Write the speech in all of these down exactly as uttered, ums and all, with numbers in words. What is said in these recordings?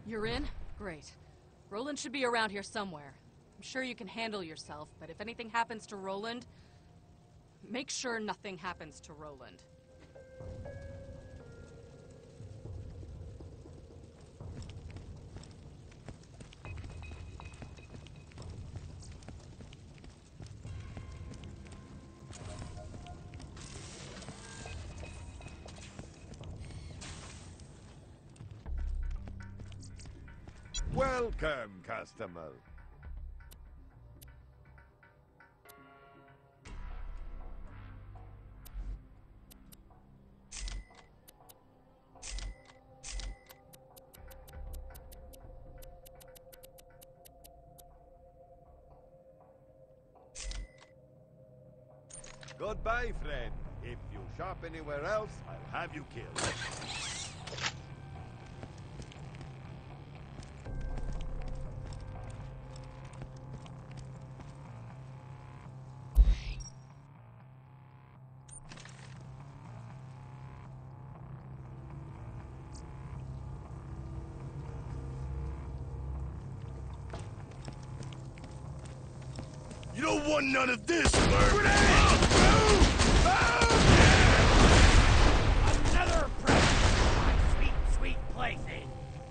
You're in? Great. Roland should be around here somewhere. I'm sure you can handle yourself, but if anything happens to Roland, make sure nothing happens to Roland. Welcome, customer. Goodbye, friend. If you shop anywhere else, I'll have you killed. You don't want none of this, Grenade! Another present, my sweet, sweet plaything.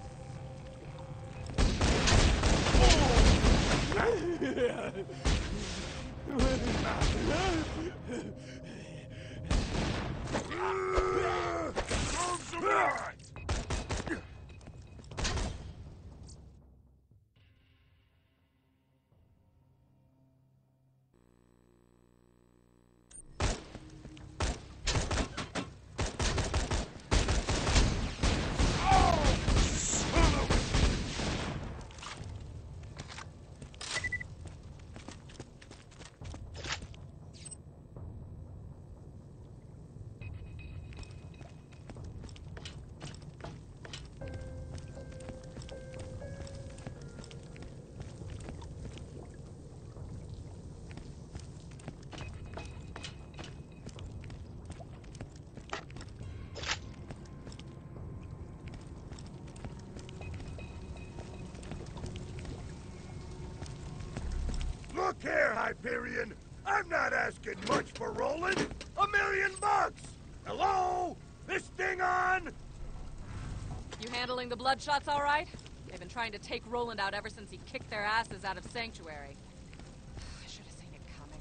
Look here, Hyperion! I'm not asking much for Roland! A million bucks! Hello? This thing on? You handling the Bloodshots all right? They've been trying to take Roland out ever since he kicked their asses out of Sanctuary. I should have seen it coming.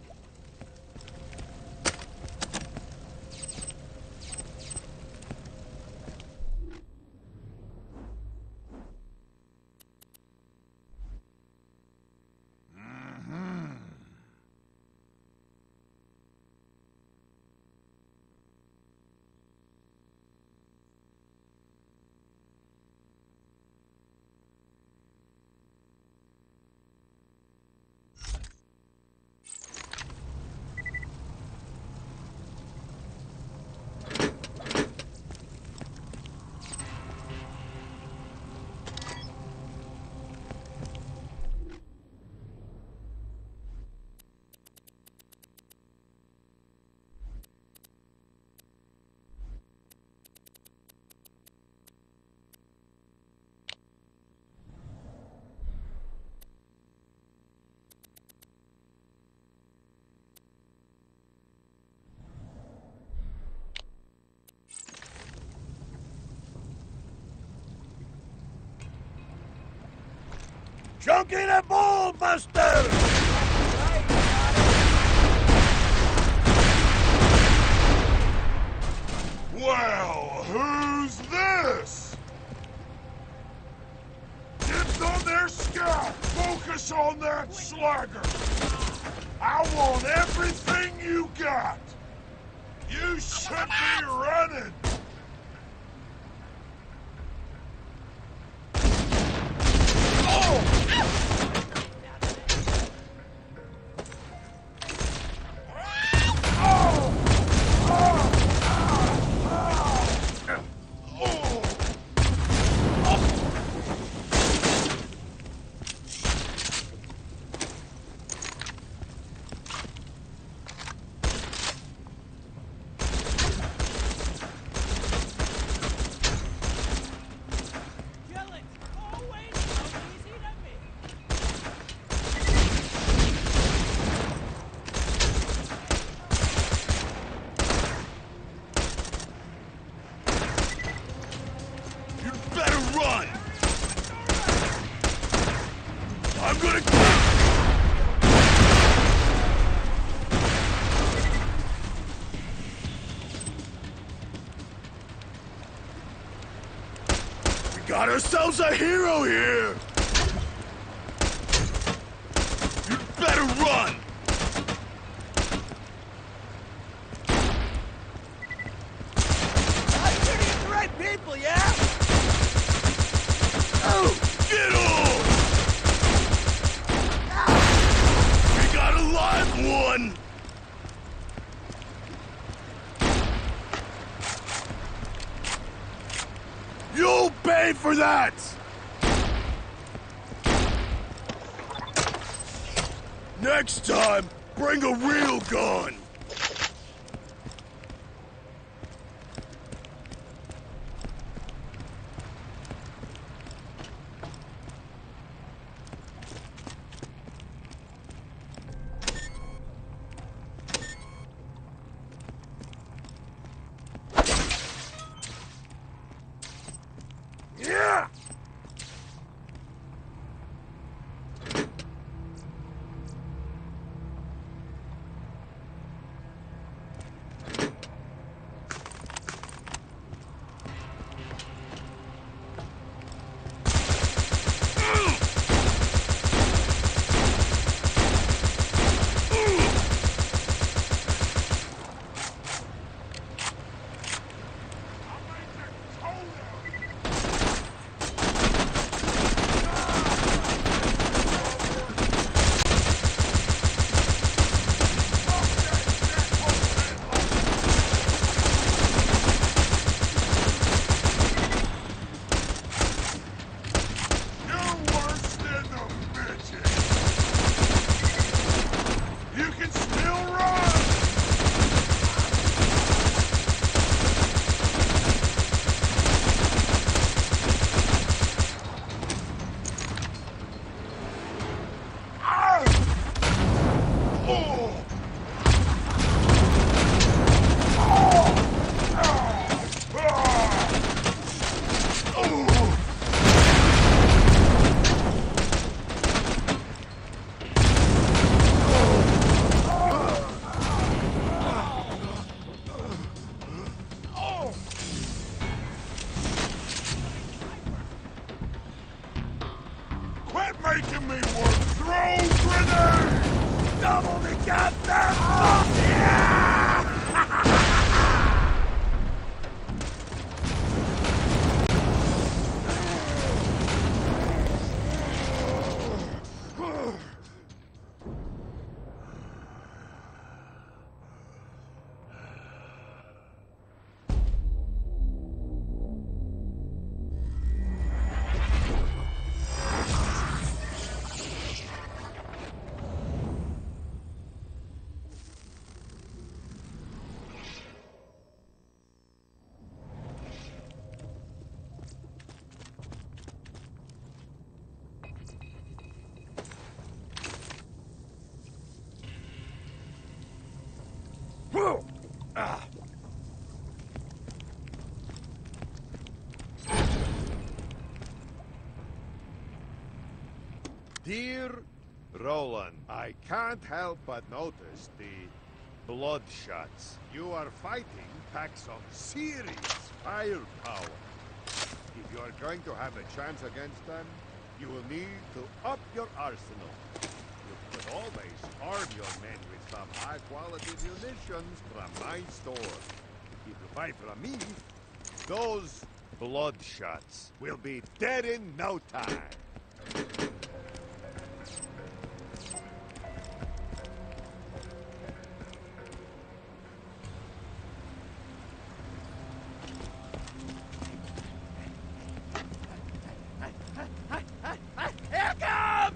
Chunky the Ball Buster! Well, who's this? Dibs on their scalp! Focus on that slugger! I want everything you got! You should be running! got ourselves a hero here! You'd better run! I'm shooting at the right people, yeah? Oh, get off! We got a live one! You'll pay for that! Next time, bring a real gun! Yeah! Making me work. Throw grenade! Double the goddamn fuck! Yeah! Ah. Dear Roland, I can't help but notice the bloodshots. You are fighting packs of serious firepower. If you are going to have a chance against them, you will need to up your arsenal. You could always arm your men with some high-quality munitions from my store. If you buy from me, those bloodshots will be dead in no time. Here comes!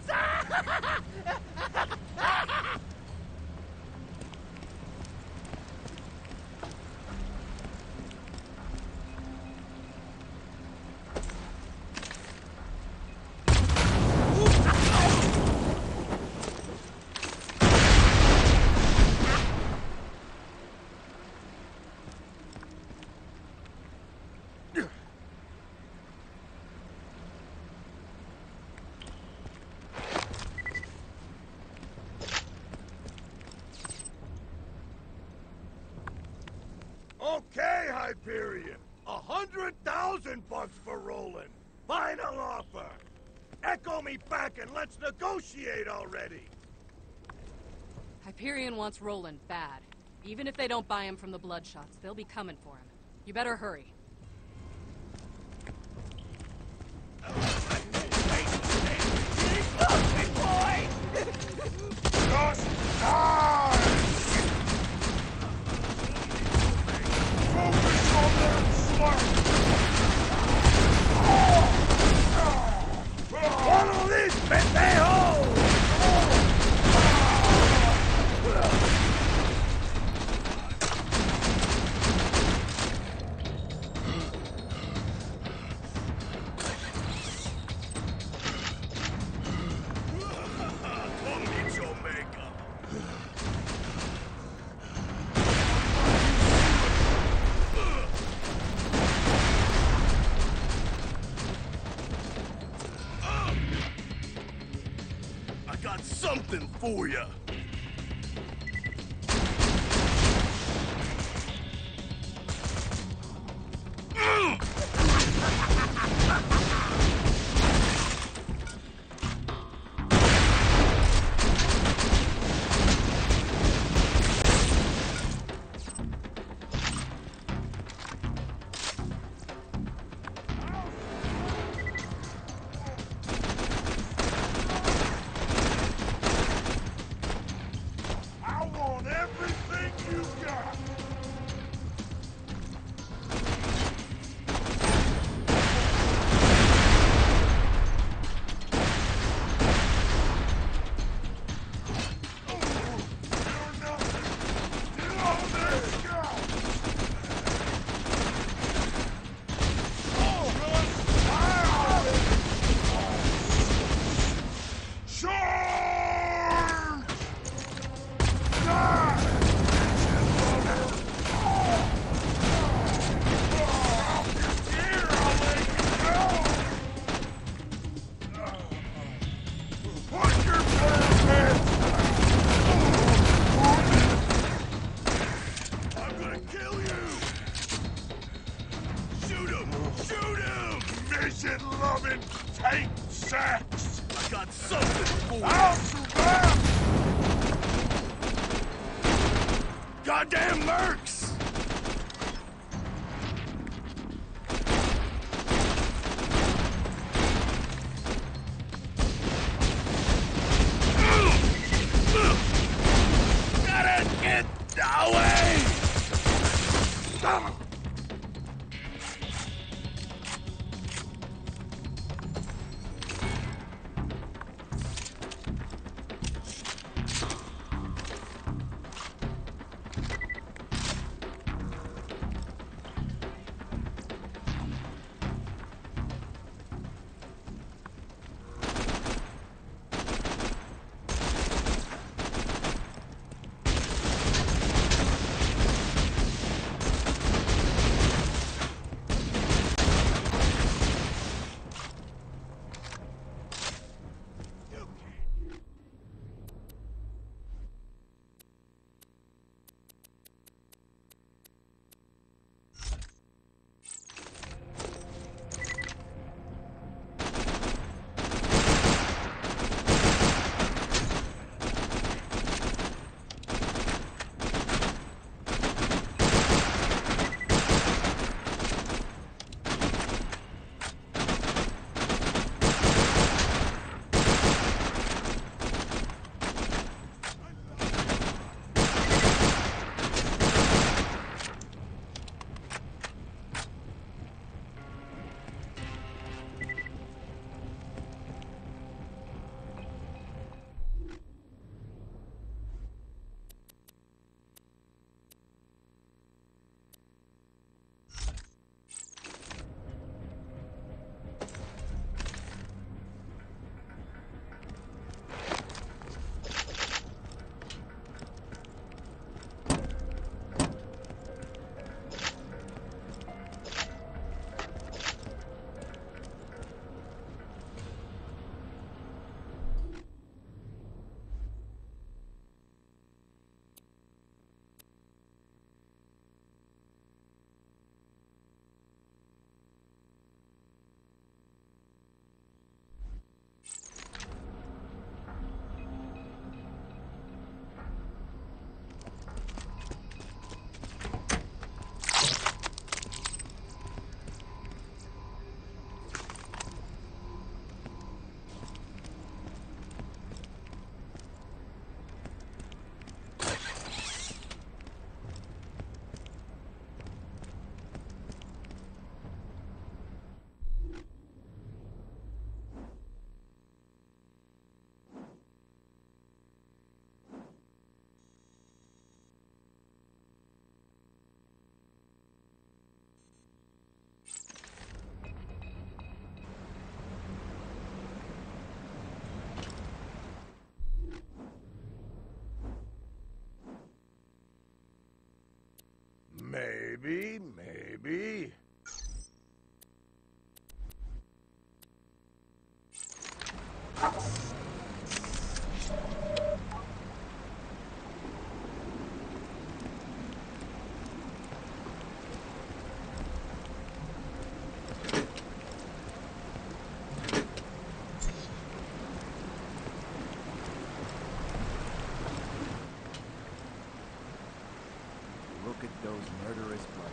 Okay, Hyperion. A hundred thousand bucks for Roland. Final offer! Echo me back and let's negotiate already! Hyperion wants Roland bad. Even if they don't buy him from the Bloodshots, they'll be coming for him. You better hurry. Just die! Focus on that slug! Follow this, pendejo! Come get your makeup. I got something for you. I want everything you got. You're nothing. Oh, there you go. Charge! Die! Here, I'll let you go! Put your damn hands down! I'm gonna kill you! Shoot him! Shoot him! Mission-loving tank sacks! I got something for you! I'll survive! Goddamn mercs! Gotta get away!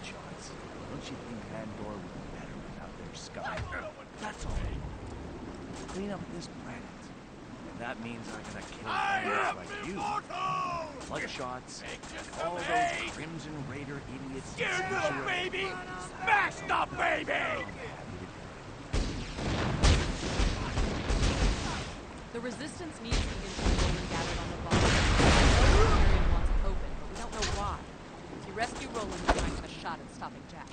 bloodshots. Don't you think Andor would be better without their scum? That's all. Clean up this planet. And that means I'm gonna kill bandits like you. Bloodshots, and all those Crimson Raider idiots. You little baby! Smash the baby! The Resistance needs the intel Roland gathered on the bomb. Tyrion wants it open, but we don't know why. If you rescue Roland, you might have a shot at stopping Jack.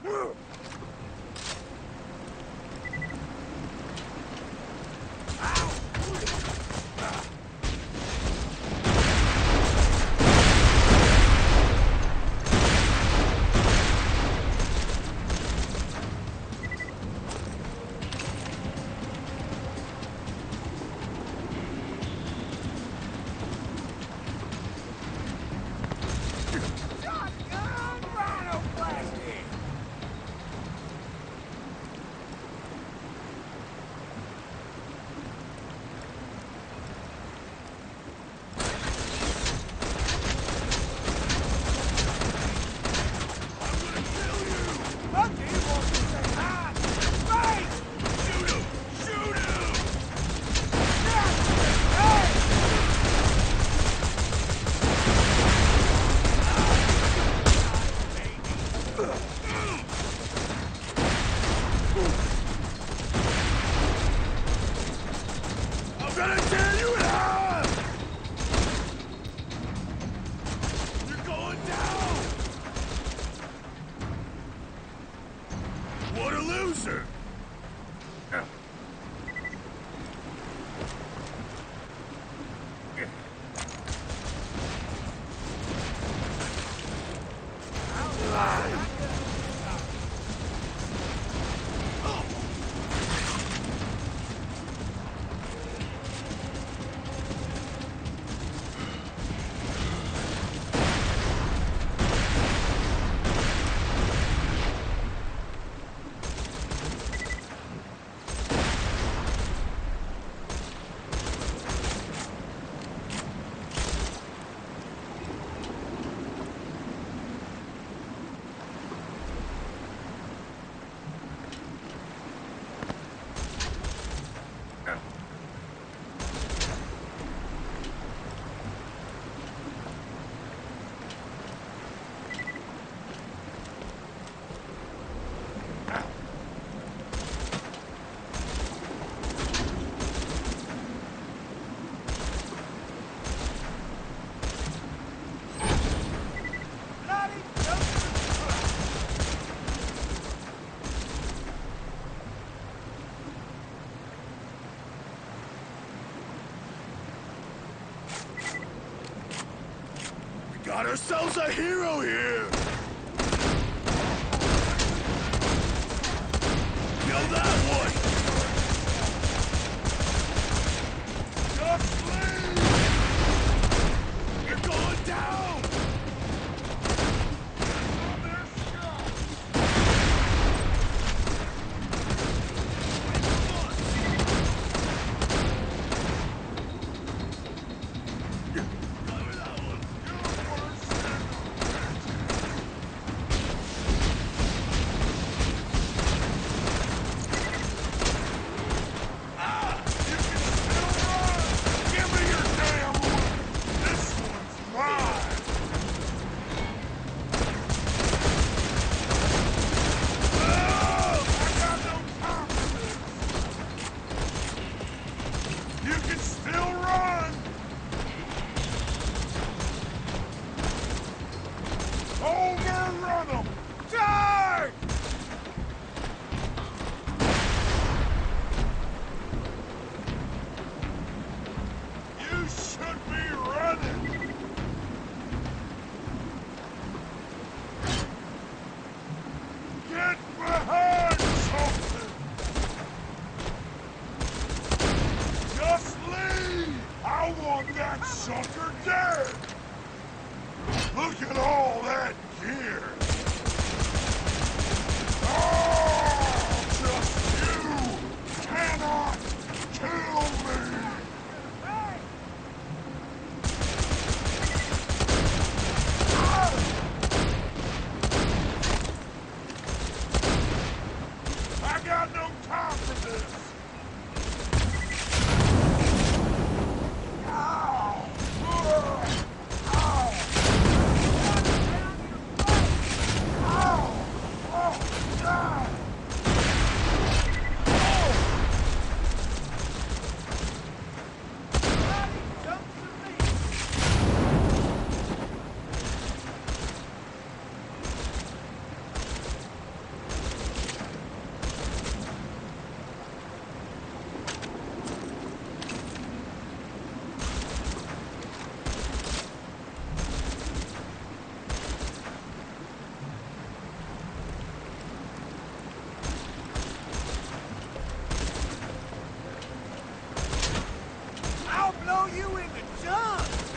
Got ourselves a hero here! Kill that one! Just leave! You're going down! On their scum! Cover that one! Sucker dead! Look at all that gear! Oh, just you cannot kill me! Ah! throw you in the junk!